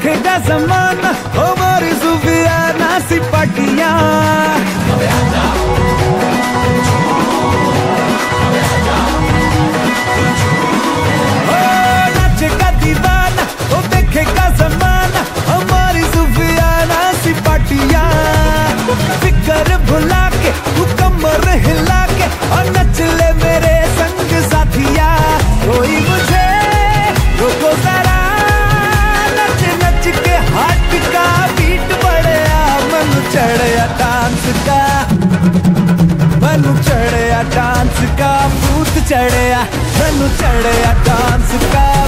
देखेगा जमाना हमारी सुफियाना सी पाटियां। नाचेगा दीवाना वो देखेगा जमाना हमारी सुफियाना सी पाटियां। फिकर भुला के तू कमर हिला के और नच ले मेरे संग साथिया। कोई मुझे रोको जरा, नच नच के हार्ट का बीट बढ़या। मन चढ़या डांस का, मन चढ़या डांस का, भूत चढ़या मन चढ़या डांस का।